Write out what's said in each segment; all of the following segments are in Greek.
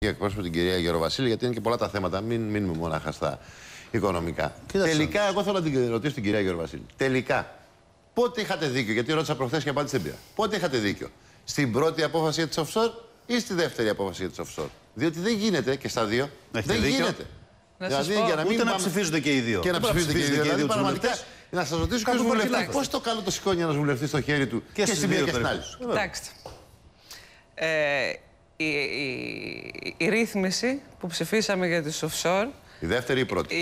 εκπρόσωπο την κυρία Γεροβασίλη, γιατί είναι και πολλά τα θέματα. Μην μείνουμε μονάχα στα οικονομικά. Τελικά, εγώ θέλω να την ρωτήσω την κυρία Γεροβασίλη. Τελικά, πότε είχατε δίκιο? Γιατί ρώτησα προχθές και απάντηση δεν πήρα. Πότε είχατε δίκιο? Στην πρώτη απόφαση για τις offshore ή στη δεύτερη απόφαση για τις offshore? Διότι δεν γίνεται και στα δύο. Δεν γίνεται. Δηλαδή, για να μην να ψηφίζονται και οι δύο. Και να ψηφίζονται και οι δύο. Δηλαδή, πραγματικά, να σας ρωτήσω ποιος βουλευτής, πώς το καλό το σηκώνει ένας βουλευτής στο χέρι του και στη μία και στην άλλη? Κοιτάξτε. Η ρύθμιση που ψηφίσαμε για τις offshore. Η δεύτερη ή η πρώτη?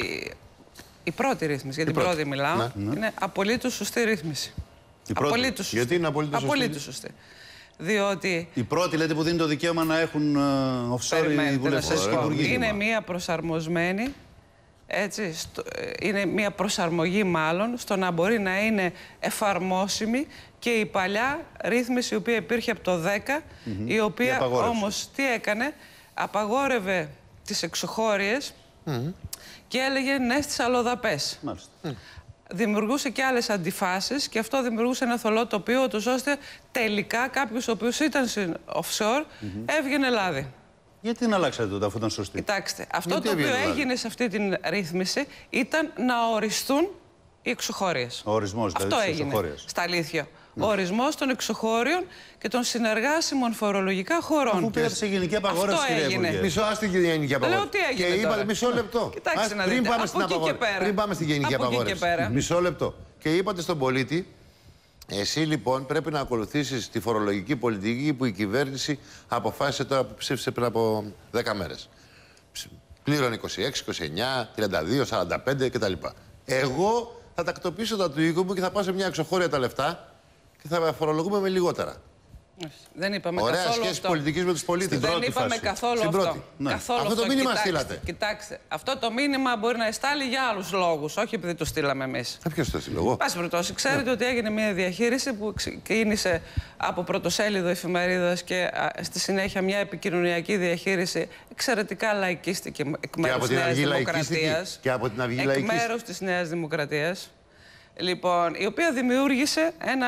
Η πρώτη ρύθμιση, για την πρώτη μιλάω, είναι απολύτως σωστή ρύθμιση. Απολύτως σωστή. Γιατί είναι απολύτως σωστή? Διότι η πρώτη, λέτε, που δίνει το δικαίωμα να έχουν offshore οι βουλευτές και οι υπουργοί. Είναι μια προσαρμοσμένη, έτσι, είναι μια προσαρμογή μάλλον στο να μπορεί να είναι εφαρμόσιμη και η παλιά ρύθμιση η οποία υπήρχε από το 10, η οποία όμως τι έκανε? Απαγόρευε τις εξωχώριες και έλεγε ναι στις αλλοδαπές. Δημιουργούσε και άλλες αντιφάσεις και αυτό δημιουργούσε ένα θολό τοπίο, ώστε τελικά κάποιος ο οποίος ήταν στην offshore έβγαινε λάδι. Γιατί να αλλάξατε τότε, αφού ήταν σωστή? Κοιτάξτε, αυτό το οποίο έγινε σε αυτή την ρύθμιση ήταν να οριστούν οι εξωχώριες. Ο ορισμός, δηλαδή, αυτό έγινε στα αλήθεια. Ο ορισμός των εξωχώριων και των συνεργάσιμων φορολογικά χωρών. Αφού πήρατε σε γενική απαγόρευση, κύριε Υπουργέ. Μισό, άστε την γενική απαγόρευση. Λέω τι έγινε τώρα. Μισό λεπτό. Κοιτάξτε να δείτε, πριν πάμε στην γενική απαγόρευση. Μισό λεπτό. Και είπατε στον πολίτη, εσύ λοιπόν πρέπει να ακολουθήσεις τη φορολογική πολιτική που η κυβέρνηση αποφάσισε τώρα που ψήφισε πριν από 10 μέρες. Πλήρωνε 26, 29, 32, 45 κτλ. Εγώ θα τακτοποιήσω τα του οίκου μου και θα πάω σε μια εξωχώρια τα λεφτά και θα φορολογούμε με λιγότερα. Δεν είπαμε ωραία καθόλου σχέση αυτό. πολιτικής με τους πολίτες. Δεν είπαμε καθόλου αυτό. Ναι. Καθόλου αυτό το μήνυμα στείλατε. Κοιτάξτε, αυτό το μήνυμα μπορεί να εστάλει για άλλους λόγους, όχι επειδή το στείλαμε εμείς. Ποιος το στείλω εγώ? Πάση περιπτώσει, ξέρετε ότι έγινε μια διαχείριση που ξεκίνησε από πρωτοσέλιδο εφημερίδας και στη συνέχεια μια επικοινωνιακή διαχείριση εξαιρετικά λαϊκίστικη εκ μέρους της Νέας Δημοκρατίας. Και από την Αυγή λαϊκίστικη. Εκ μέρους της Νέας Δημοκρατίας. Λοιπόν, η οποία δημιούργησε ένα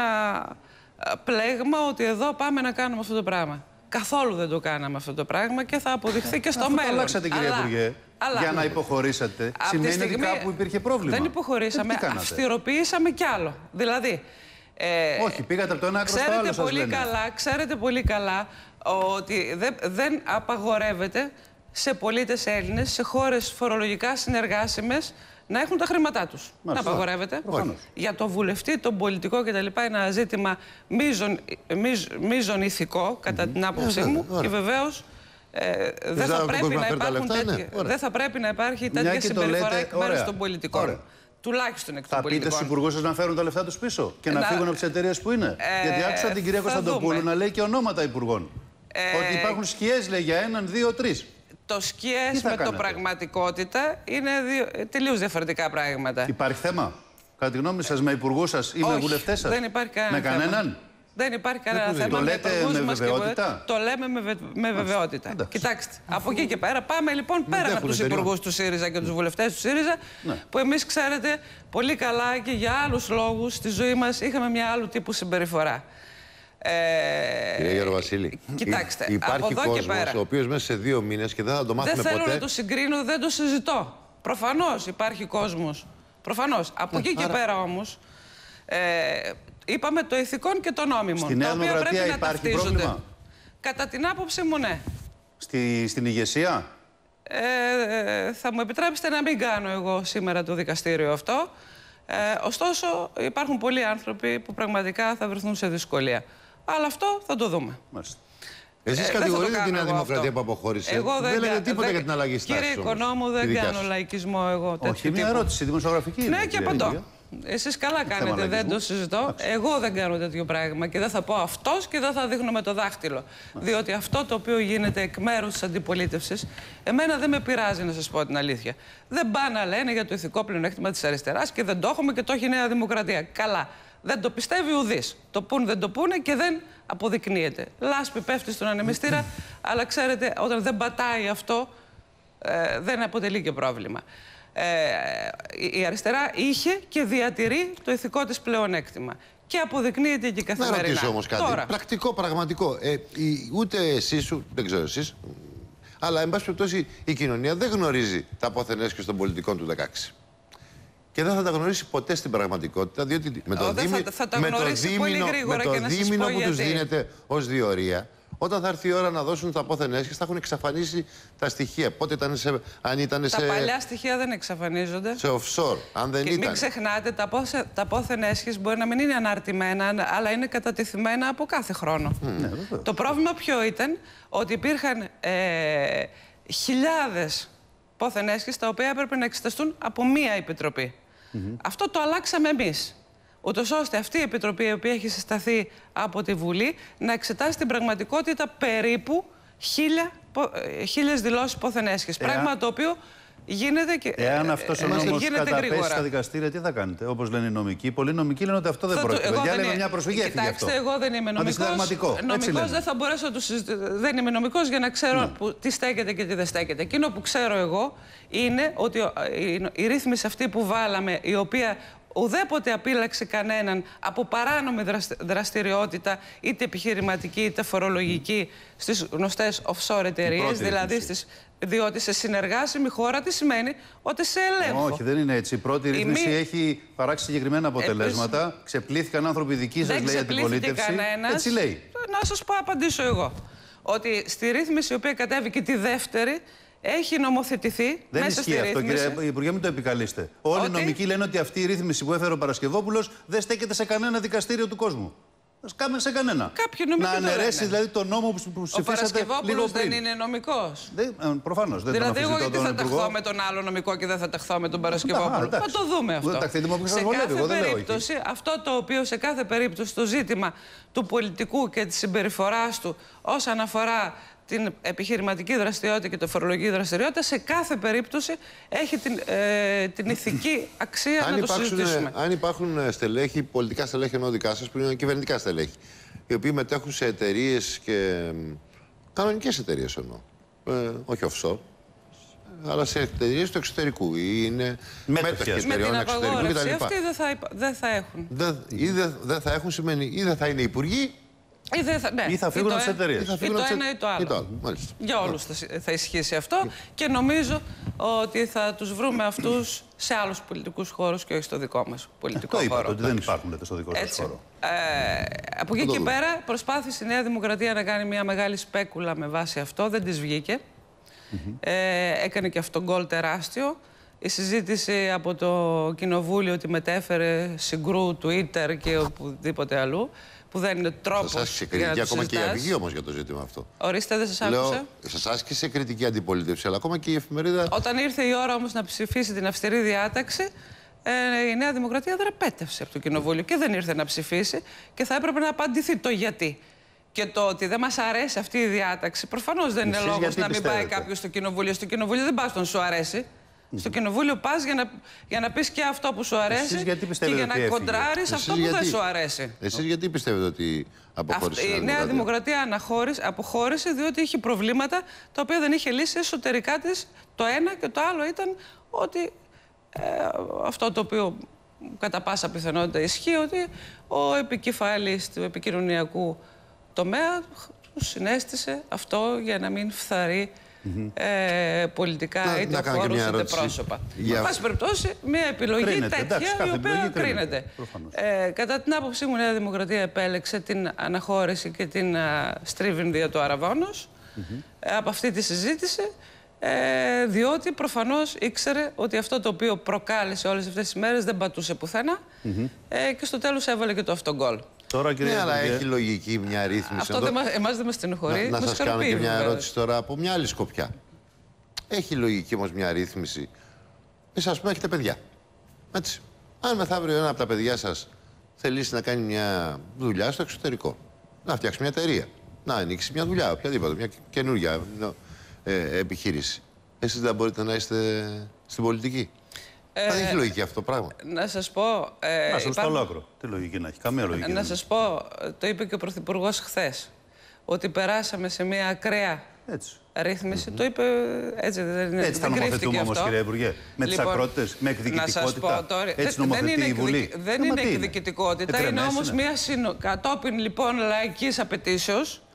πλέγμα ότι εδώ πάμε να κάνουμε αυτό το πράγμα. Καθόλου δεν το κάναμε αυτό το πράγμα και θα αποδειχθεί και στο μέλλον. Το αλλάξατε, κύριε Υπουργέ, για να υποχωρήσατε. Σημαίνει ότι κάπου υπήρχε πρόβλημα. Δεν υποχωρήσαμε, αυστηροποιήσαμε κι άλλο. Δηλαδή, όχι, πήγατε από το ένα άκρο στο άλλο, σας λένε. Ξέρετε πολύ καλά ότι δεν απαγορεύεται σε πολίτες Έλληνες, σε χώρες φορολογικά συνεργάσιμες, να έχουν τα χρήματά τους. Να απαγορεύεται. Για το βουλευτή, τον πολιτικό κτλ. Είναι ένα ζήτημα μείζον ηθικό, κατά την άποψή μου. Και βεβαίως δεν θα πρέπει να υπάρχει τέτοια συμπεριφορά εκ μέρους των πολιτικών. Τουλάχιστον εκ των πολιτικών. Θα πείτε στους υπουργούς σας να φέρουν τα λεφτά τους πίσω και να φύγουν από τις εταιρείες που είναι? Γιατί άκουσα την κυρία Κωνσταντοπούλου να λέει και ονόματα υπουργών. Ότι υπάρχουν σκιές, λέει, για 1, 2, 3. Το σκιές με το πραγματικότητα είναι τελείως διαφορετικά πράγματα. Υπάρχει θέμα, κατά τη γνώμη σας, με υπουργούς σας ή με βουλευτές σας? Δεν υπάρχει κανένα θέμα. Με κανέναν? Δεν υπάρχει κανένα θέμα. Το λέτε με βεβαιότητα? Το λέμε με βεβαιότητα. Κοιτάξτε, από εκεί και πέρα πάμε λοιπόν πέραν από τους υπουργούς του ΣΥΡΙΖΑ και τους βουλευτές του ΣΥΡΙΖΑ, που εμείς, ξέρετε πολύ καλά και για άλλους λόγους στη ζωή μας είχαμε μια άλλου τύπου συμπεριφορά. Κύριε Γεροβασίλη, κοιτάξτε, υπάρχει κόσμος ο οποίος μέσα σε 2 μήνες και δεν θα το μάθουμε ποτέ. Δεν θέλω να το συγκρίνω, δεν το συζητώ. Προφανώς υπάρχει κόσμος. Προφανώς. Από εκεί και πέρα όμως, είπαμε το ηθικόν και το νόμιμον. Τα οποία πρέπει να ταυτίζονται. Πρόβλημα? Κατά την άποψη μου, ναι. Στην ηγεσία? Θα μου επιτρέψετε να μην κάνω εγώ σήμερα το δικαστήριο αυτό. Ωστόσο, υπάρχουν πολλοί άνθρωποι που πραγματικά θα βρεθούν σε δυσκολία. Αλλά αυτό θα το δούμε. Εσείς κατηγορείτε τη Νέα Δημοκρατία που αποχώρησε. Δεν λέτε τίποτα για την αλλαγή στάσης. Κύριε Οικονόμου, δεν κάνω λαϊκισμό εγώ. Όχι, μια ερώτηση δημοσιογραφική. Ναι, και απαντώ. Εσείς καλά κάνετε, δεν το συζητώ. Εγώ δεν κάνω τέτοιο πράγμα και δεν θα πω αυτός και δεν θα δείχνω με το δάχτυλο. Διότι αυτό το οποίο γίνεται εκ μέρους της αντιπολίτευσης, εμένα δεν με πειράζει, να σας πω την αλήθεια. Δεν πάνε να λένε για το ηθικό πλεονέκτημα της αριστεράς και δεν το έχουμε και το έχει η Νέα Δημοκρατία. Καλά. Δεν το πιστεύει ουδής. Το πουν, δεν το πούνε και δεν αποδεικνύεται. Λάσπη πέφτει στον ανεμιστήρα, αλλά ξέρετε, όταν δεν πατάει αυτό, δεν αποτελεί και πρόβλημα. Η αριστερά είχε και διατηρεί το ηθικό της πλεονέκτημα. Και αποδεικνύεται και καθημερινά. Να ρωτήσω όμως κάτι. Τώρα. Πρακτικό, πραγματικό. Ούτε εσείς, δεν ξέρω εσείς, Αλλά, εν πάση περιπτώσει, η κοινωνία δεν γνωρίζει τα πόθεν έσχες των πολιτικών του 16. Και δεν θα τα γνωρίσει ποτέ στην πραγματικότητα, διότι με το δίμηνο που τους δίνεται ως διορία, όταν θα έρθει η ώρα να δώσουν τα πόθεν έσχες, θα έχουν εξαφανίσει τα στοιχεία. Πότε ήταν αν ήταν τα παλιά στοιχεία δεν εξαφανίζονται. Σε offshore, αν δεν ήταν. Μην ξεχνάτε, τα πόθεν έσχες μπορεί να μην είναι αναρτημένα, αλλά είναι κατατεθειμένα από κάθε χρόνο. Το πρόβλημα ποιο ήταν? Ότι υπήρχαν χιλιάδες πόθεν έσχες, τα οποία έπρεπε να εξεταστούν από μία επιτροπή. Αυτό το αλλάξαμε εμείς. Ούτως ώστε αυτή η επιτροπή, η οποία έχει συσταθεί από τη Βουλή, να εξετάσει στην πραγματικότητα περίπου 1.000 δηλώσεις πόθεν έσχες. Πράγμα το οποίο γίνεται και εάν αυτός ο νόμος καταπέσει στα δικαστήρια, τι θα κάνετε? Όπως λένε οι νομικοί. Πολλοί νομικοί λένε ότι αυτό δεν πρόκειται. Διάλεγε μια προσφυγή, έφυγε αυτό. Κοιτάξτε, εγώ δεν είμαι νομικός. Δεν θα μπορέσω να το συζητήσω. Δεν είμαι νομικός για να ξέρω τι στέκεται και τι δεν στέκεται. Εκείνο που ξέρω εγώ είναι ότι η ρύθμιση αυτή που βάλαμε, η οποία ουδέποτε απείλαξε κανέναν από παράνομη δραστηριότητα, είτε επιχειρηματική είτε φορολογική, στις γνωστές offshore εταιρείες, δηλαδή διότι σε συνεργάσιμη χώρα τι σημαίνει? Ότι σε ελέγχω. Όχι, δεν είναι έτσι. Η πρώτη ρύθμιση έχει παράξει συγκεκριμένα αποτελέσματα. Ξεπλήθηκαν άνθρωποι δικοί σας, λέει, αντιπολίτευση. Έτσι λέει. Να σας απαντήσω εγώ. Ότι στη ρύθμιση η οποία κατέβηκε τη δεύτερη, έχει νομοθετηθεί. Δεν μέσα ισχύει αυτό, κύριε Υπουργέ, μην το επικαλείστε. Όλοι οι νομικοί λένε ότι αυτή η ρύθμιση που έφερε ο Παρασκευόπουλος δεν στέκεται σε κανένα δικαστήριο του κόσμου. Σε κανένα. Να αναιρέσει δηλαδή τον νόμο που ψηφίσατε. Ο Παρασκευόπουλος δεν είναι νομικός. Προφανώς δεν. Δηλαδή, εγώ γιατί θα ταχθώ με τον άλλο νομικό και δεν θα ταχθώ με τον Παρασκευόπουλο? Θα το δούμε αυτό. Σε κάθε περίπτωση, αυτό το οποίο σε κάθε περίπτωση το ζήτημα του πολιτικού και της συμπεριφοράς του όσον αφορά την επιχειρηματική δραστηριότητα και τη φορολογική δραστηριότητα, σε κάθε περίπτωση έχει την ηθική αξία να το συζητήσουμε. Αν υπάρχουν στελέχη, πολιτικά στελέχη ενώ δικά σας, που είναι κυβερνητικά στελέχη, οι οποίοι μετέχουν σε εταιρείες και κανονικές εταιρείες εννοώ, όχι offshore, αλλά σε εταιρείες του εξωτερικού ή είναι μέτοχοι εταιρεών εξωτερικού κτλ. Αυτοί δεν θα έχουν. Δεν θα έχουν σημαίνει ή δεν θα είναι υπουργοί, ή θα φύγουν τις εταιρείες. Ή το ένα ή το άλλο. Για όλους θα ισχύσει αυτό και νομίζω ότι θα τους βρούμε αυτούς σε άλλους πολιτικούς χώρους και όχι στο δικό μας πολιτικό χώρο. Είπατε ότι δεν υπάρχουν στο δικό σας χώρο. Από εκεί και πέρα προσπάθησε η Νέα Δημοκρατία να κάνει μια μεγάλη σπέκουλα με βάση αυτό. Δεν της βγήκε. Έκανε και αυτόν γκολ τεράστιο. Η συζήτηση από το Κοινοβούλιο ότι μετέφερε συγκρού Twitter και οπουδήποτε αλλού, που δεν είναι τρόπος για να το συζητάς. Ακόμα και η Αυγή όμως για το ζήτημα αυτό. Ορίστε, δεν σας άκουσα. Σας άσκησε κριτική αντιπολίτευση, αλλά ακόμα και η εφημερίδα. Όταν ήρθε η ώρα όμως να ψηφίσει την αυστηρή διάταξη, η Νέα Δημοκρατία δραπέτευσε από το Κοινοβούλιο και δεν ήρθε να ψηφίσει και θα έπρεπε να απαντηθεί το γιατί. Και το ότι δεν μας αρέσει αυτή η διάταξη, προφανώς δεν είναι λόγος να μην πάει κάποιος στο Κοινοβούλιο. Στο Κοινοβούλιο δεν πας όταν σου αρέσει. Στο Κοινοβούλιο πας για να πεις και αυτό που σου αρέσει και για να κοντράρεις αυτό που δεν σου αρέσει. Εσείς γιατί πιστεύετε ότι αποχώρησε? Η Νέα Δημοκρατία αποχώρησε διότι είχε προβλήματα τα οποία δεν είχε λύσει εσωτερικά της. Το ένα και το άλλο ήταν ότι αυτό το οποίο κατά πάσα πιθανότητα ισχύει, ότι ο επικεφαλής του επικοινωνιακού τομέα συνέστησε αυτό για να μην φθαρεί πολιτικά είτε χώρους είτε πρόσωπα. Εν πάση περιπτώσει, μια επιλογή τέτοια η οποία κρίνεται. Κατά την άποψή μου, η Νέα Δημοκρατία επέλεξε την αναχώρηση και την στρίβινδια του Αραβώνος από αυτή τη συζήτηση, διότι προφανώς ήξερε ότι αυτό το οποίο προκάλεσε όλες αυτές τις μέρες δεν πατούσε πουθενά και στο τέλος έβαλε και το αυτογκόλ. Ναι, αλλά έχει λογική μια ρύθμιση. Αυτό εμάς δεν μας στενοχωρεί. Να σας κάνω και μια ερώτηση τώρα από μια άλλη σκοπιά. Έχει λογική όμως μια ρύθμιση? Εσείς, ας πούμε, έχετε παιδιά. Έτσι. Αν μεθαύριο ένα από τα παιδιά σας θελήσει να κάνει μια δουλειά στο εξωτερικό, να φτιάξει μια εταιρεία, να ανοίξει μια δουλειά, οποιαδήποτε, μια καινούργια επιχείρηση, εσείς δεν μπορείτε να είστε στην πολιτική? Δεν έχει λογική αυτό το πράγμα. Να σας πω. Στο ολόκληρο. Τι λογική να έχει? Καμία λογική. Να σας πω, το είπε και ο Πρωθυπουργός χθες, ότι περάσαμε σε μια ακραία ρύθμιση. Το είπε έτσι, δεν είναι? Έτσι θα νομοθετούμε όμως, κύριε Υπουργέ? Με τις ακρότητες, με εκδικητικότητα? Έτσι νομοθετεί η Βουλή? Δεν είναι εκδικητικότητα, είναι όμως μια κατόπιν λοιπόν λαϊκής απαιτήσεως,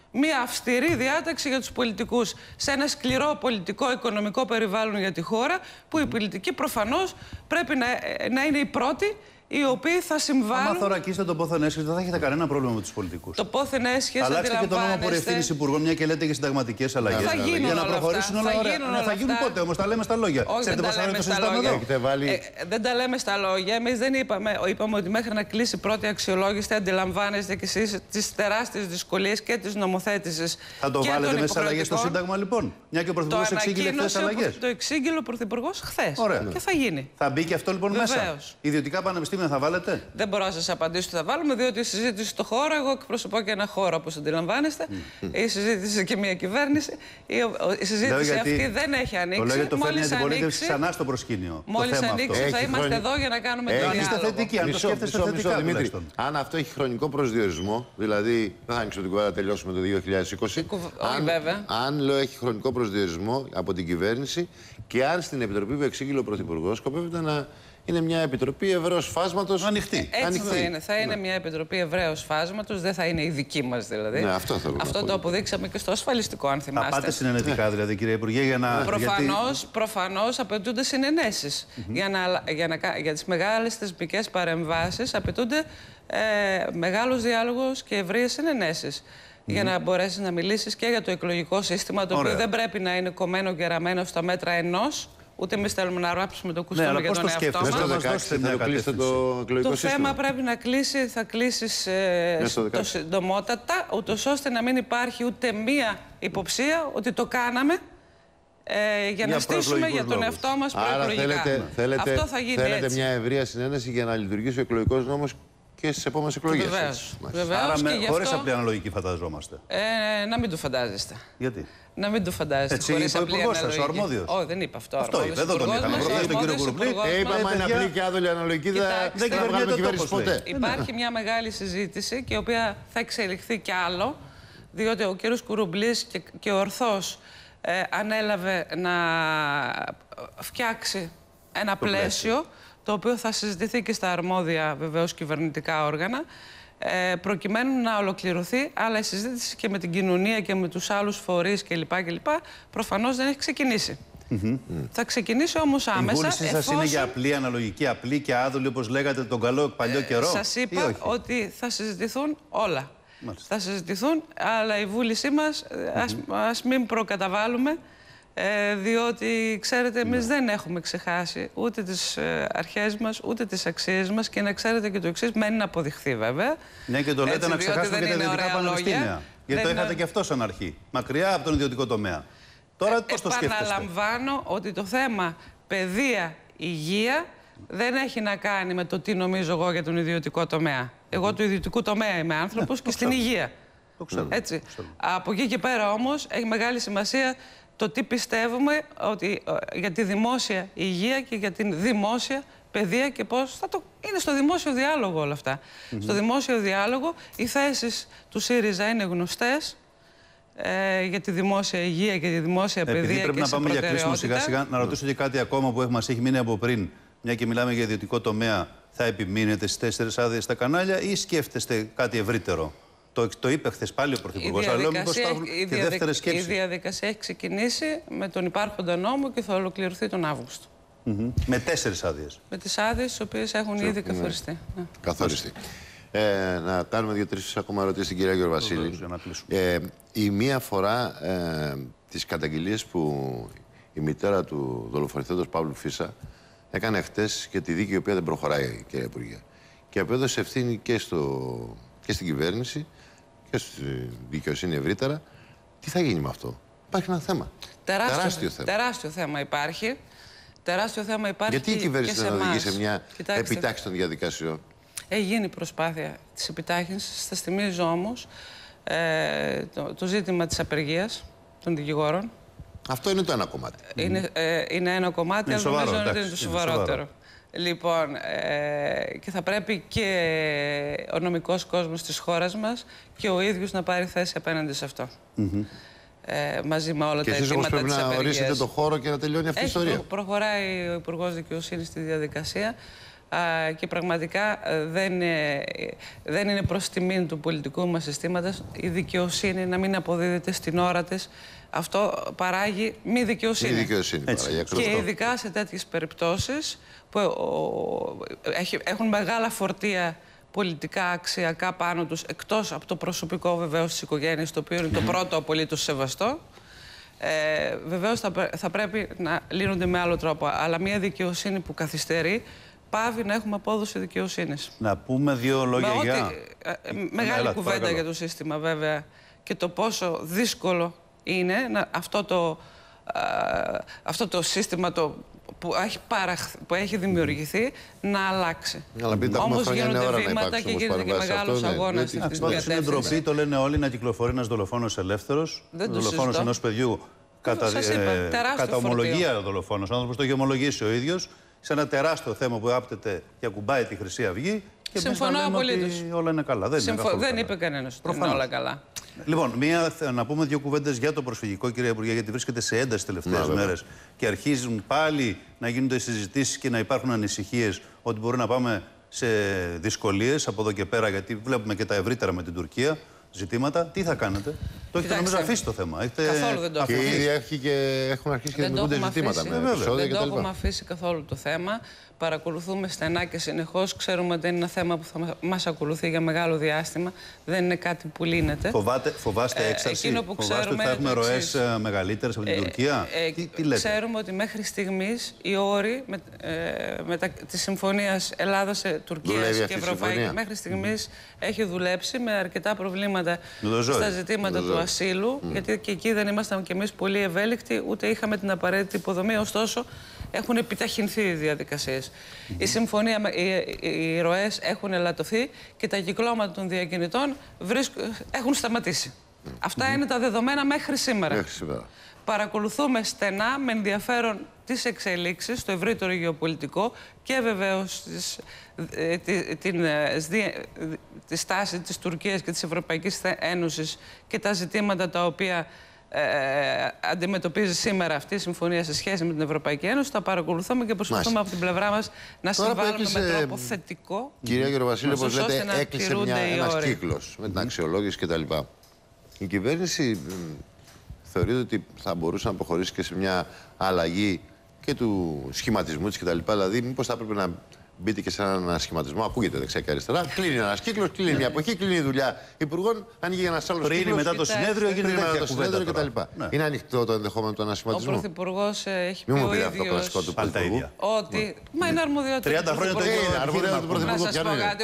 μια αυστηρή διάταξη για τους πολιτικούς σε ένα σκληρό πολιτικό-οικονομικό περιβάλλον για τη χώρα, που οι πολιτικοί προφανώς πρέπει να είναι οι πρώτοι οι οποίοι θα συμβάλλουν. Αν θωρακίσετε το πόθεν έσχεση, δεν θα έχετε κανένα πρόβλημα με τους πολιτικούς. Το πόθεν έσχεση. Αλλάξτε και το νόμο που ευθύνης υπουργών, μια και λέτε για συνταγματικές αλλαγές. Θα γίνουν για να προχωρήσουν όλα ωραία. Θα γίνουν πότε όμως, τα λέμε στα λόγια. Όχι, δεν τα λέμε στα λόγια. Δεν τα λέμε στα λόγια. Εμείς δεν είπαμε ότι μέχρι να κλείσει η πρώτη αξιολόγηση, αντιλαμβάνεστε κι εσείς τις τεράστιες δυσκολίες και της νομοθέτησης. Θα το βάλετε μέσα σε αλλαγές στο Σύνταγμα, λοιπόν. Μια και ο Πρωθυπουργός εξήγηλε χθες αλλαγές. Το εξήγηλε ο Πρωθυπουργός χθες. Και θα γίνει. Θα μπει και αυτό λοιπόν μέσα. Ιδιωτικά πανεπιστήμια θα βάλετε. Δεν μπορώ να σας απαντήσω τι θα βάλουμε, διότι η συζήτηση στο χώρο, εγώ εκπροσωπώ και ένα χώρο, όπως αντιλαμβάνεστε. Η συζήτηση και μια κυβέρνηση. Η συζήτηση αυτή δεν έχει ανοίξει. Το λέγεται το φέρνει η αντιπολίτευση ξανά στο προσκήνιο. Μόλις ανοίξει, θα είμαστε εδώ για να κάνουμε το διάλογο. Είστε θετικοί, αν το σκέφτεστε θετικά, Δημήτρη. Αν αυτό έχει χρονικό προσδιορισμό, δηλαδή δεν θα ανοίξω την κουβέντα, τελειώσουμε το 2020. Αν λέω έχει χρονικό προσδιορισμό από την κυβέρνηση και αν στην επιτροπή που εξήγηλε ο Πρωθυπουργός σκοπεύεται να είναι μια επιτροπή ευρέως φάσματος. Ανοιχτή. Έτσι θα είναι. Θα είναι μια επιτροπή ευρέως φάσματος, δεν θα είναι η δική μας δηλαδή. Ναι, αυτό το αποδείξαμε και στο ασφαλιστικό, αν θυμάστε. Θα πάτε συνενετικά δηλαδή, κύριε Υπουργέ, για να. Προφανώς απαιτούνται συνενέσεις. Για τις μεγάλες θεσμικές παρεμβάσεις απαιτούνται μεγάλος διάλογος και ευρείες συνενέσεις. Για να μπορέσεις να μιλήσεις και για το εκλογικό σύστημα, το οποίο δεν πρέπει να είναι κομμένο και ραμμένο στα μέτρα ενός. Ούτε εμείς θέλουμε να ράψουμε το κουστούμι για τον εαυτό μας. Το θέμα πρέπει να κλείσει, θα κλείσει το συντομότατα, ούτως ώστε να μην υπάρχει ούτε μία υποψία ότι το κάναμε για να στήσουμε για τον εαυτό μας προεκλογικά. Αυτό θα γίνει έτσι. Θέλετε μια ευρεία συνένεση για να λειτουργήσει ο εκλογικός νόμος και στις επόμενες εκλογές. Βεβαίως. Άρα χωρίς απλή αναλογική φανταζόμαστε. Να μην το φαντάζεστε. Γιατί? Να μην το φαντάζεστε. Έτσι είπε ο υπουργός σας, ο αρμόδιος. Όχι, δεν είπα αυτό. Αυτό είπε, εδώ τον είχαμε προχωρήσει τον κύριο Κουρουπλή. Είπαμε είναι απλή και άδολη αναλογική, δεν κυβερνάμε κυβέρνηση ποτέ. Υπάρχει μια μεγάλη συζήτηση και η οποία θα εξελιχθεί κι άλλο, διότι ο κύριος Κουρουπλής και ορθώς ανέλαβε να φτιάξει ένα πλαίσιο, το οποίο θα συζητηθεί και στα αρμόδια βεβαίως κυβερνητικά όργανα, προκειμένου να ολοκληρωθεί, αλλά η συζήτηση και με την κοινωνία και με τους άλλους φορείς κλπ. Προφανώς δεν έχει ξεκινήσει. Θα ξεκινήσει όμως άμεσα. Η βούληση σας είναι για απλή αναλογική, απλή και άδολη, όπως λέγατε τον καλό παλιό καιρό? Σας είπα ότι θα συζητηθούν όλα. Θα συζητηθούν, αλλά η βούλησή μας ας μην προκαταβάλουμε. Διότι, ξέρετε, εμείς δεν έχουμε ξεχάσει ούτε τις αρχές μας, ούτε τις αξίες μας και να ξέρετε και το εξής, μένει να αποδειχθεί βέβαια. Ναι, και το λέτε να ξεχάσουμε και τα ιδιωτικά πανεπιστήμια. Γιατί το είχατε και αυτό σαν αρχή, μακριά από τον ιδιωτικό τομέα. Τώρα πώς το σκέφτεστε? Επαναλαμβάνω ότι το θέμα παιδεία, υγεία δεν έχει να κάνει με το τι νομίζω εγώ για τον ιδιωτικό τομέα. Εγώ του ιδιωτικού τομέα είμαι άνθρωπος και στην υγεία. Το ξέρω. Έτσι. Από εκεί και πέρα όμως έχει μεγάλη σημασία το τι πιστεύουμε ότι για τη δημόσια υγεία και για την δημόσια παιδεία και πώς θα το... Είναι στο δημόσιο διάλογο όλα αυτά. Στο δημόσιο διάλογο οι θέσεις του ΣΥΡΙΖΑ είναι γνωστές για τη δημόσια υγεία και τη δημόσια παιδεία. Επειδή πρέπει και να πάμε για κλείσιμο σιγά-σιγά, να ρωτήσω και κάτι ακόμα που μας έχει μείνει από πριν. Μια και μιλάμε για ιδιωτικό τομέα, θα επιμείνετε στις 4 άδειες στα κανάλια ή σκέφτεστε κάτι ευρύτερο? Το είπε χθες πάλι ο Πρωθυπουργός, αλλά λέω μήπως υπάρχουν και δεύτερες σκέψεις. Η διαδικασία έχει ξεκινήσει με τον υπάρχοντα νόμο και θα ολοκληρωθεί τον Αύγουστο. Με 4 άδειες. Με τις άδειες τις οποίες έχουν ήδη καθοριστεί. Καθοριστεί. Να κάνουμε 2-3 ακόμα ερωτήσεις στην κυρία Γεωργοβασίλη. Η μία φορά τις καταγγελίες που η μητέρα του δολοφονηθέντος Παύλου Φίσα έκανε χτες και τη δίκη η οποία δεν προχωράει, κύριε Υπουργέ. Και απέδωσε ευθύνη και στην κυβέρνηση και στη δικαιοσύνη ευρύτερα. Τι θα γίνει με αυτό? Υπάρχει ένα θέμα. Τεράστιο θέμα υπάρχει. Τεράστιο θέμα υπάρχει. Γιατί η κυβέρνηση δεν οδηγεί σε μια επιτάχυνση των διαδικασιών? Έχει γίνει προσπάθεια της επιτάχυνσης. Θα θυμίζω όμως το ζήτημα της απεργίας των δικηγόρων. Αυτό είναι το ένα κομμάτι. Είναι ένα κομμάτι, αλλά νομίζω ότι είναι το σοβαρότερο. Λοιπόν, και θα πρέπει και ο νομικός κόσμος της χώρας μας και ο ίδιος να πάρει θέση απέναντι σε αυτό. Μαζί με όλα τα αιτήματα της απεργίας. Και εσείς όμως πρέπει να ορίσετε το χώρο και να τελειώνει αυτή η ιστορία. Προχωράει ο Υπουργός Δικαιοσύνης στη διαδικασία. και πραγματικά δεν είναι προς τιμήν του πολιτικού μας συστήματος η δικαιοσύνη να μην αποδίδεται στην ώρα της. Αυτό παράγει μη δικαιοσύνη. Μη δικαιοσύνη παράγει, και ειδικά σε τέτοιες περιπτώσεις που έχουν μεγάλα φορτία πολιτικά, αξιακά πάνω τους, εκτός από το προσωπικό βεβαίως της οικογένειας, το οποίο είναι το πρώτο απολύτως σεβαστό. Βεβαίως θα πρέπει να λύνονται με άλλο τρόπο. Αλλά μια δικαιοσύνη που καθυστερεί, πάβει να έχουμε απόδοση δικαιοσύνης. Να πούμε δύο λόγια για... Μεγάλη κουβέντα για το σύστημα βέβαια και το πόσο δύσκολο είναι αυτό το σύστημα που έχει δημιουργηθεί να αλλάξει. Όμως γίνονται βήματα και γίνεται και μεγάλος αγώνας στην κατεύθυνση. Στην ντροπή το λένε όλοι να κυκλοφορεί ένας δολοφόνος ελεύθερος. Δολοφόνος ενός παιδιού κατά ομολογία δολοφόνος. Ο άνθρωπος το έχει ομολογήσει ο ίδιος σε ένα τεράστιο θέμα που άπτεται και ακουμπάει τη Χρυσή Αυγή. Και συμφωνώ απολύτως. Όλα είναι καλά. Δεν είπε κανένας ότι είναι όλα καλά. Λοιπόν, να πούμε δύο κουβέντες για το προσφυγικό, κυρία Υπουργέ, γιατί βρίσκεται σε ένταση τελευταίες μέρες και αρχίζουν πάλι να γίνονται συζητήσεις και να υπάρχουν ανησυχίες ότι μπορεί να πάμε σε δυσκολίες από εδώ και πέρα, γιατί βλέπουμε και τα ευρύτερα με την Τουρκία ζητήματα. Τι θα κάνετε? Το έχετε νομίζω αφήσει το θέμα. Καθόλου δεν το έχουμε αφήσει. Και έχουν αρχίσει και δημιουργούνται ζητήματα με επεισόδια κτλ. Δεν το έχουμε αφήσει καθόλου το θέμα. Παρακολουθούμε στενά και συνεχώς. Ξέρουμε ότι είναι ένα θέμα που θα μας ακολουθεί για μεγάλο διάστημα. Δεν είναι κάτι που λύνεται. Φοβάστε έξαρση? Φοβάστε ότι θα έχουμε ροές μεγαλύτερες από την Τουρκία? Τι λέτε? Ξέρουμε ότι μέχρι στιγμής οι όροι της συμφωνίας Ελλάδας-Τουρκίας και Ευρωπαϊκής μέχρι στιγμής έχει δουλέψει με αρκετά προβλήματα στα ζητήματα του ασύλου. Γιατί και εκεί δεν ήμασταν κι εμείς πολύ ευέλικτοι, ούτε είχαμε την απαραίτητη υποδομή. Ωστόσο, έχουν επιταχυνθεί οι διαδικασίες. Η συμφωνία, οι ροές έχουν ελαττωθεί και τα κυκλώματα των διακινητών έχουν σταματήσει. Αυτά είναι τα δεδομένα μέχρι σήμερα. Παρακολουθούμε στενά, με ενδιαφέρον, τις εξελίξεις στο ευρύτερο γεωπολιτικό και βεβαίως τη στάση της Τουρκίας και της Ευρωπαϊκής Ένωσης και τα ζητήματα τα οποία αντιμετωπίζει σήμερα αυτή η συμφωνία σε σχέση με την Ευρωπαϊκή Ένωση. Τα παρακολουθούμε και προσπαθούμε από την πλευρά μας να συμβάλλουμε με τρόπο θετικό. Κυρία Γεροβασίλη, όπως λέτε, έκλεισε ένας κύκλος με την αξιολόγηση κτλ. Η κυβέρνηση θεωρείται ότι θα μπορούσε να προχωρήσει και σε μια αλλαγή και του σχηματισμού της κτλ. Δηλαδή, μήπως θα έπρεπε να μπείτε και σε έναν σχηματισμό, ακούγεται δεξιά και αριστερά. Κλείνει ένας κύκλος, κλείνει μια εποχή, κλείνει η δουλειά υπουργών, ανοίγει ένας άλλος κύκλος. Πριν μετά το συνέδριο, έγινε μετά το συνέδριο κτλ. Είναι ανοιχτό το ενδεχόμενο του ανασχηματισμού? Ο Πρωθυπουργός έχει πει ο ίδιος ότι. Μα είναι αρμοδιότητα. 30 χρόνια το ίδιο. Να σας πω κάτι.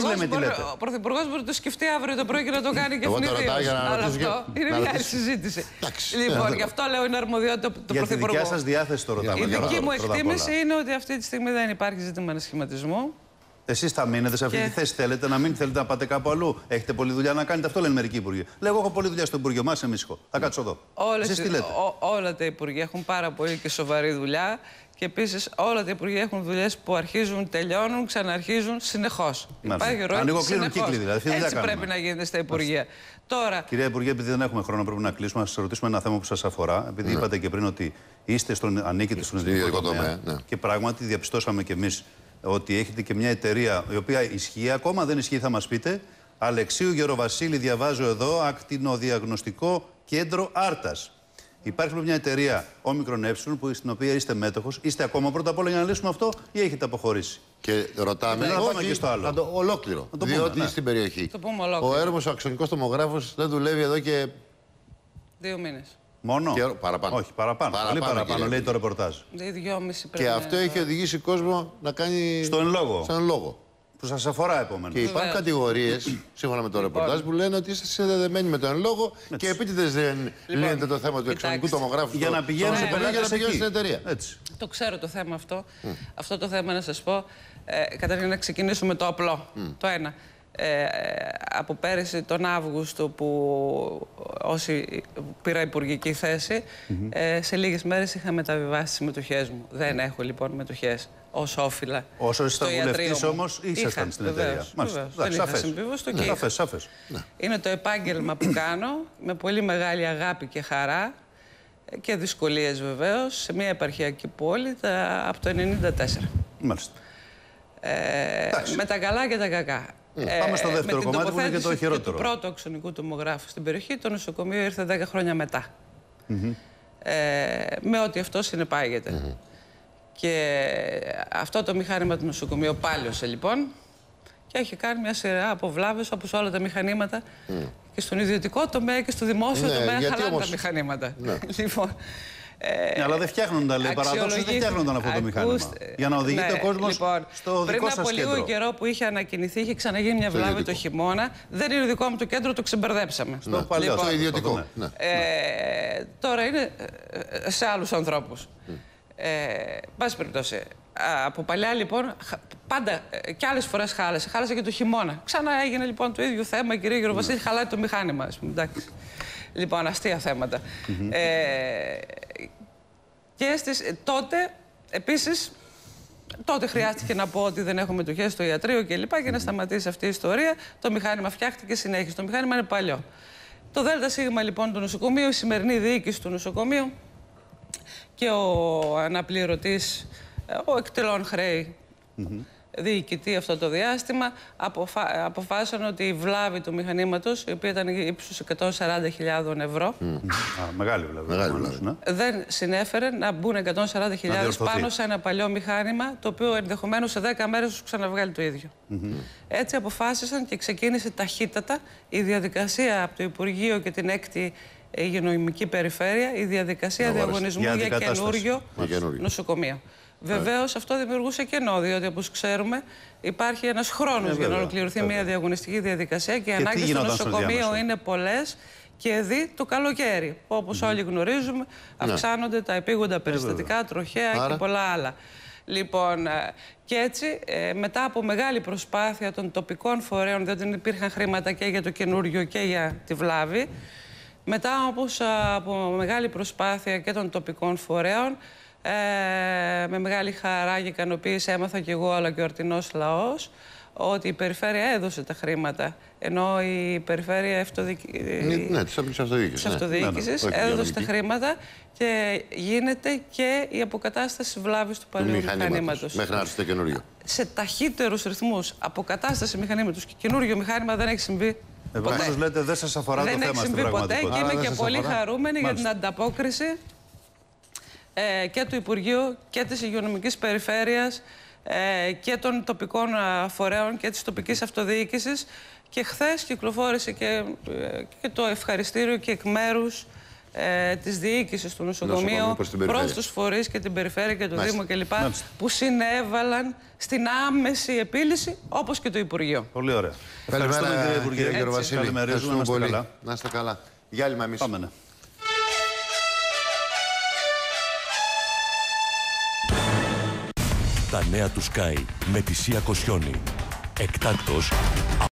Ο Πρωθυπουργός μπορεί να το σκεφτεί αύριο το πρωί και να το κάνει και ευνηδίως. Αλλά αυτό είναι μια συζήτηση. Λοιπόν, γι' αυτό λέω είναι αρμοδιότητα του Πρωθυπουργού. Για τη δικιά σας διάθεση το ρωτάμε. Η δική μου εκτίμηση είναι ότι αυτή τη στιγμή δεν υπάρχει ζήτημα ανασχηματισμού. Εσείς θα μείνετε σε αυτή τη θέση? Θέλετε να μην θέλετε να πάτε κάπου αλλού? Έχετε πολλή δουλειά να κάνετε? Αυτό λένε μερικοί υπουργοί. Λέω, εγώ έχω πολλή δουλειά στο Υπουργείο. Μας εμείς θα κάτσω εδώ. Εσείς τι λέτε? Όλα τα υπουργεία έχουν πάρα πολύ και σοβαρή δουλειά. Και επίσης όλα τα υπουργεία έχουν δουλειές που αρχίζουν, τελειώνουν, ξαναρχίζουν συνεχώς. Υπάρχει ροή. Ανοιγοκλίνουν κύκλοι δηλαδή. Έτσι πρέπει να γίνεται στα υπουργεία. Τώρα... Κυρία Υπουργέ, επειδή δεν έχουμε χρόνο, πρέπει να κλείσουμε. Να σας ρωτήσουμε ένα θέμα που σας αφορά. Επειδή είπατε και πριν ότι ανήκετε στον ιδιωτικό τομέα. Και πράγματι διαπιστώσαμε κι εμείς ότι έχετε και μια εταιρεία η οποία ισχύει, ακόμα δεν ισχύει, θα μας πείτε. Αλεξίου Γεροβασίλη, διαβάζω εδώ, ακτινοδιαγνωστικό κέντρο Άρτας. Υπάρχει μια εταιρεία Όμικρον Ε, στην οποία είστε μέτοχος. Είστε ακόμα πρώτα απ' όλα για να λύσουμε αυτό ή έχετε αποχωρήσει? Και ρωτάμε και στο άλλο. Ολόκληρο. Διότι στην περιοχή ο έρμος ο αξονικός τομογράφος δεν δουλεύει εδώ και 2 μήνες. Μόνο? Παραπάνω. Όχι, παραπάνω. Πολύ παραπάνω, λέει το ρεπορτάζ. 2,5 και αυτό έχει οδηγήσει κόσμο να κάνει. Στον λόγο. Που σας αφορά επομένως. Και υπάρχουν κατηγορίες, σύμφωνα με το ρεπορτάζ, που λένε ότι είστε συνδεδεμένοι με τον εν λόγω και επίτηδες δεν λύνεται το θέμα του εξωτερικού τομογράφου. Για να πηγαίνουν σε πελάτες να πηγαίνουν στην εταιρεία. Το ξέρω το θέμα αυτό. Αυτό το θέμα να σας πω. Καταρχήν να ξεκινήσουμε το απλό. Το ένα. Από πέρυσι τον Αύγουστο που όσοι πήρα υπουργική θέση, σε λίγες μέρες είχα μεταβιβάσει τις συμμετοχές μου. Δεν έχω λοιπόν μετοχές ως όφυλα. Όσο ήσασταν βουλευτής όμως ήσασταν στην εταιρεία. Δεν είχα συμβίβαση στο και σαφές. Είναι το επάγγελμα που κάνω με πολύ μεγάλη αγάπη και χαρά και δυσκολίες βεβαίως σε μια επαρχιακή πόλη από το 1994. Μάλιστα. Με τα καλά και τα κακά. Πάμε στο δεύτερο κομμάτι που είναι και το χειρότερο. Το πρώτο αξονικού τομογράφου στην περιοχή, το νοσοκομείο ήρθε 10 χρόνια μετά. Με ό,τι αυτό συνεπάγεται. Και αυτό το μηχάνημα του νοσοκομείου πάλιωσε λοιπόν και έχει κάνει μια σειρά από βλάβες όπως όλα τα μηχανήματα. Και στον ιδιωτικό τομέα και στο δημόσιο τομέα χαλάνε τα μηχανήματα. Λοιπόν, αλλά δεν φτιάχνονταν, λέει, παραδόξως δεν φτιάχνονταν αυτό το μηχάνημα. Για να οδηγείται ο κόσμος στο δικό σας κέντρο. Πριν από λίγο καιρό που είχε ανακοινηθεί, είχε ξαναγίνει μια βλάβη το χειμώνα. Δεν είναι δικό μου το κέντρο, το ξεμπερδέψαμε. Στο παλαιό, στο ιδιωτικό. Τώρα είναι σε άλλους ανθρώπους. Πάση περιπτώσει. Από παλιά λοιπόν, πάντα και άλλες φορές χάλασε. Χάλασε και το χειμώνα. Ξανά έγινε λοιπόν το ίδιο θέμα, κύριε Γεροβασίλη, χαλάει το μηχάνημα. Ας πούμε, εντάξει. Λοιπόν, αστεία θέματα. Και τότε, επίσης, τότε χρειάστηκε να πω ότι δεν έχω μετοχές στο ιατρείο κλπ. Και να σταματήσει αυτή η ιστορία. Το μηχάνημα φτιάχτηκε συνέχιση. Το μηχάνημα είναι παλιό. Το ΔΣ λοιπόν του νοσοκομείου, η σημερινή διοίκηση του νοσοκομείου και ο αναπληρωτής, ο εκτελών χρέη διοικητή αυτό το διάστημα, αποφάσισαν ότι η βλάβη του μηχανήματος, η οποία ήταν ύψους 140.000 ευρώ, μεγάλη βλάβη, δεν συνέφερε να μπουν 140.000 πάνω σε ένα παλιό μηχάνημα, το οποίο ενδεχομένως σε 10 μέρες τους ξαναβγάλει το ίδιο. Έτσι αποφάσισαν και ξεκίνησε ταχύτατα η διαδικασία από το Υπουργείο και την 6η Υγειονομική Περιφέρεια, η διαδικασία διαγωνισμού για καινούριο νοσοκομείο. Βεβαίως αυτό δημιουργούσε κενό, διότι όπως ξέρουμε υπάρχει ένας χρόνος για να ολοκληρωθεί μια διαγωνιστική διαδικασία και οι ανάγκες στο νοσοκομείο είναι πολλές και δει το καλοκαίρι. Όπως όλοι γνωρίζουμε, αυξάνονται τα επίγοντα περιστατικά, τροχαία και πολλά άλλα. Λοιπόν, και έτσι μετά από μεγάλη προσπάθεια των τοπικών φορέων, διότι δεν υπήρχαν χρήματα και για το καινούριο και για τη βλάβη, μετά όπως από μεγάλη προσπάθεια και των τοπικών φορέων, με μεγάλη χαρά και ικανοποίηση έμαθα κι εγώ αλλά και ο ορεινός λαός ότι η περιφέρεια έδωσε τα χρήματα, ενώ η περιφέρεια της αυτοδιοίκησης έδωσε τα χρήματα και γίνεται και η αποκατάσταση βλάβης του παλαιού μηχανήματος. Μέχρι να έρθει το καινούριο. Σε ταχύτερους ρυθμούς αποκατάσταση μηχανήματος και καινούριο μηχάνημα δεν έχει συμβεί. Επομένως λέτε δεν σας αφορά το θέμα στην πραγματικότητα. Δεν έχει συμβεί ποτέ και είμαι και πολύ χαρούμενη για την ανταπόκριση και του Υπουργείου και της Υγειονομικής Περιφέρειας και των τοπικών φορέων και της τοπικής αυτοδιοίκησης. Και χθες κυκλοφόρησε και το ευχαριστήριο και εκ μέρους της διοίκησης του νοσοκομείου προς τους φορείς και την Περιφέρεια και το Δήμο κλπ. Που συνέβαλαν στην άμεση επίλυση, όπως και το Υπουργείο. Πολύ ωραία. Καλημέρα, κύριε Υπουργέ Γεροβασίλη. Καλημερίζουμε, να είστε καλά. Διάλειμμα εμείς. Πάμε. Τα νέα του Sky με τη Σία Κοσιόνη. Εκτάκτος.